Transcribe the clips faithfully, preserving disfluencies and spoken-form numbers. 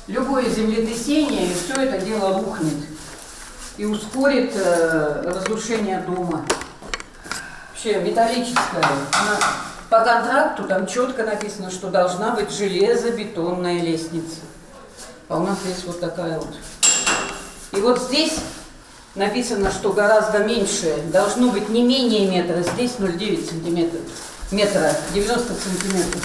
любое землетрясение, и все это дело рухнет и ускорит э, разрушение дома. Вообще металлическое. Она, по контракту там четко написано, что должна быть железобетонная лестница. А у нас есть вот такая вот. И вот здесь написано, что гораздо меньше, должно быть не менее метра, здесь ноль целых девять десятых сантиметра, метра, девяносто сантиметров.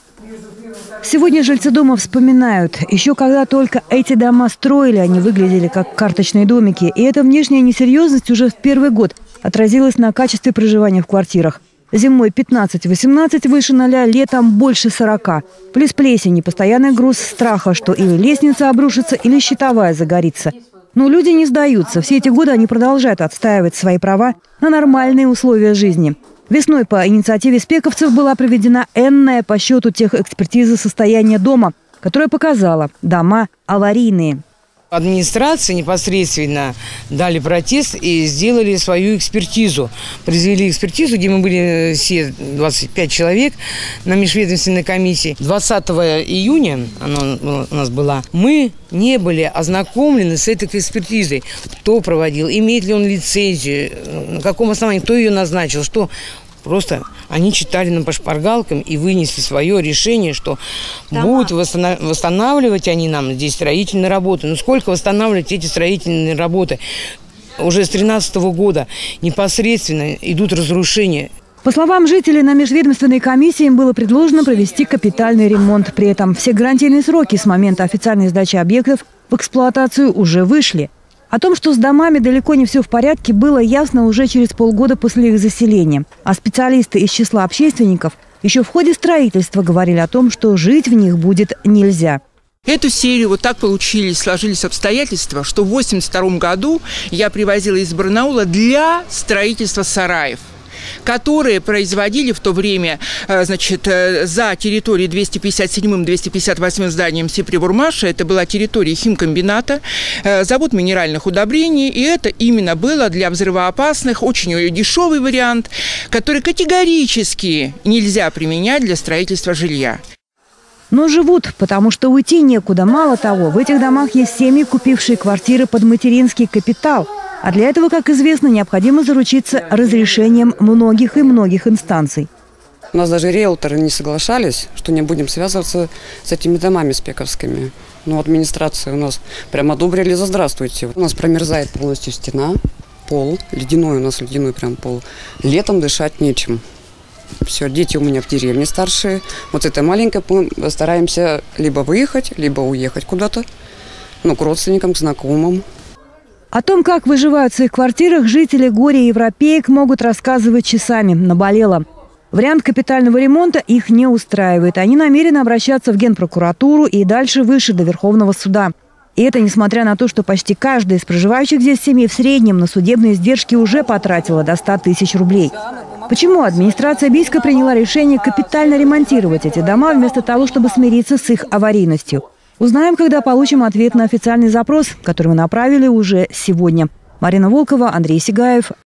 Сегодня жильцы дома вспоминают, еще когда только эти дома строили, они выглядели как карточные домики. И эта внешняя несерьезность уже в первый год отразилась на качестве проживания в квартирах. Зимой пятнадцать-восемнадцать выше ноля, летом больше сорока. Плюс плесень и постоянный груз страха, что или лестница обрушится, или щитовая загорится. Но люди не сдаются. Все эти годы они продолжают отстаивать свои права на нормальные условия жизни. Весной по инициативе спековцев была проведена энная по счету техэкспертиза состояния дома, которая показала – дома аварийные. Администрации непосредственно дали протест и сделали свою экспертизу. Произвели экспертизу, где мы были все двадцать пять человек на межведомственной комиссии. двадцатого июня она у нас была. Мы не были ознакомлены с этой экспертизой. Кто проводил, имеет ли он лицензию, на каком основании, кто ее назначил, что... Просто они читали нам по шпаргалкам и вынесли свое решение, что Дома. будут восстанавливать они нам здесь строительные работы. Но сколько восстанавливать эти строительные работы? Уже с тринадцатого года непосредственно идут разрушения. По словам жителей, на межведомственной комиссии им было предложено провести капитальный ремонт. При этом все гарантийные сроки с момента официальной сдачи объектов в эксплуатацию уже вышли. О том, что с домами далеко не все в порядке, было ясно уже через полгода после их заселения. А специалисты из числа общественников еще в ходе строительства говорили о том, что жить в них будет нельзя. Эту серию вот так получились, сложились обстоятельства, что в восемьдесят втором году я привозила из Барнаула для строительства сараев, которые производили в то время, значит, за территорией двести пятьдесят седьмым — двести пятьдесят восьмым зданием Сипри-Бурмаша. Это была территория химкомбината, завод минеральных удобрений. И это именно было для взрывоопасных, очень дешевый вариант, который категорически нельзя применять для строительства жилья. Но живут, потому что уйти некуда. Мало того, в этих домах есть семьи, купившие квартиры под материнский капитал. А для этого, как известно, необходимо заручиться разрешением многих и многих инстанций. У нас даже риэлторы не соглашались, что не будем связываться с этими домами спековскими. Но администрация у нас прямо одобрили за здравствуйте. У нас промерзает полностью стена, пол, ледяной у нас ледяной прям пол. Летом дышать нечем. Все, дети у меня в деревне старшие. Вот это маленькое, мы стараемся либо выехать, либо уехать куда-то, ну, к родственникам, к знакомым. О том, как выживают в своих квартирах, жители горе-европеек могут рассказывать часами. Наболело. Вариант капитального ремонта их не устраивает. Они намерены обращаться в Генпрокуратуру и дальше выше, до Верховного суда. И это несмотря на то, что почти каждая из проживающих здесь семей в среднем на судебные издержки уже потратила до ста тысяч рублей. Почему администрация Бийска приняла решение капитально ремонтировать эти дома, вместо того, чтобы смириться с их аварийностью? Узнаем, когда получим ответ на официальный запрос, который мы направили уже сегодня. Марина Волкова, Андрей Сигаев.